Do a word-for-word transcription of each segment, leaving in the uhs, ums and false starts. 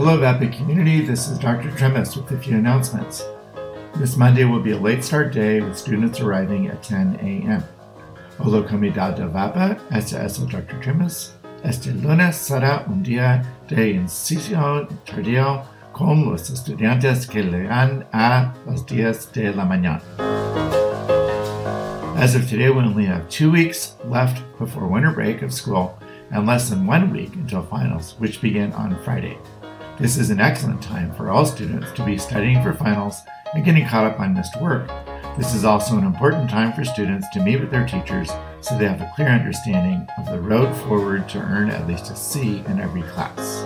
Hello VAPA Community, this is Doctor Trimis with a few announcements. This Monday will be a late start day with students arriving at ten a m Hola Comunidad VAPA, Este, Doctor Trimis. Este lunes será un día de inicio tardío con los estudiantes que llegan a las diez de la mañana. As of today, we only have two weeks left before winter break of school and less than one week until finals, which begin on Friday. This is an excellent time for all students to be studying for finals and getting caught up on missed work. This is also an important time for students to meet with their teachers so they have a clear understanding of the road forward to earn at least a C in every class.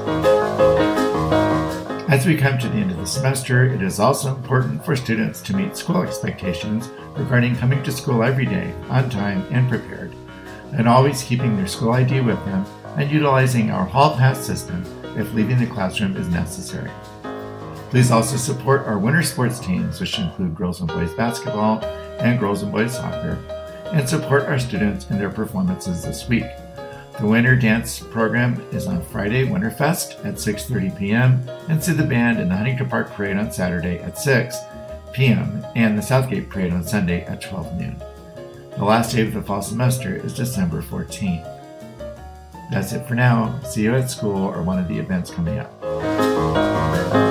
As we come to the end of the semester, it is also important for students to meet school expectations regarding coming to school every day, on time and prepared, and always keeping their school I D with them and utilizing our hall pass system if leaving the classroom is necessary. Please also support our winter sports teams, which include girls and boys basketball and girls and boys soccer, and support our students in their performances this week. The winter dance program is on Friday, Winterfest at six thirty p m and see the band in the Huntington Park Parade on Saturday at six p m and the Southgate Parade on Sunday at twelve noon. The last day of the fall semester is December fourteenth. That's it for now. See you at school or one of the events coming up.